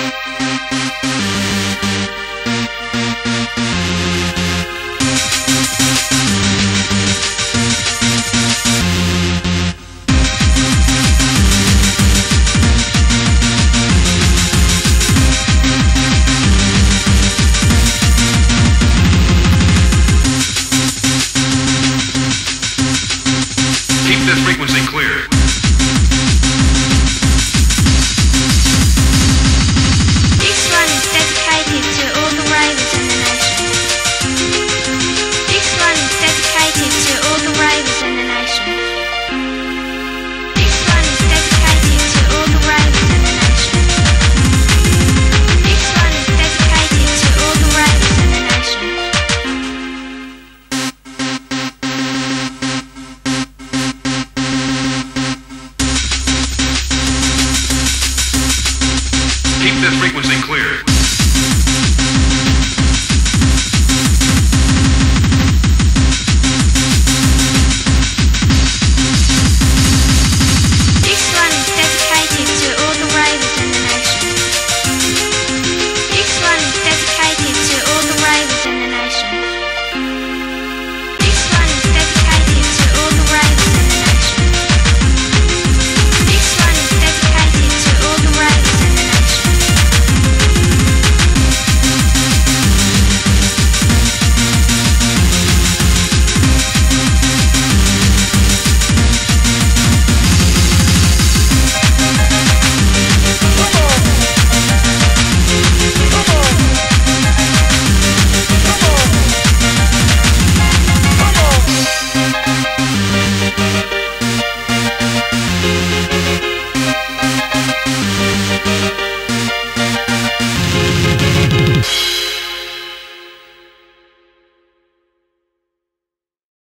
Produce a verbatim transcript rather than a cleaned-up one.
Frequency clear. This one is dedicated to all the ravers in the nation. This one is dedicated to all the ravers in the nation. This one is dedicated to all the ravers in the nation. This one is dedicated to all the ravers in the nation. Keep this frequency clear.